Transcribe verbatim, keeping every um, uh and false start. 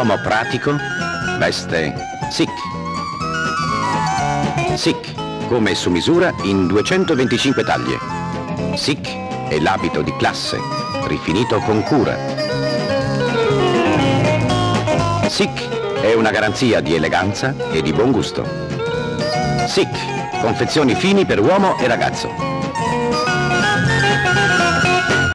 L'uomo pratico veste Sic. Sic, come su misura in duecentoventicinque taglie. Sic è l'abito di classe, rifinito con cura. Sic è una garanzia di eleganza e di buon gusto. Sic, confezioni fini per uomo e ragazzo.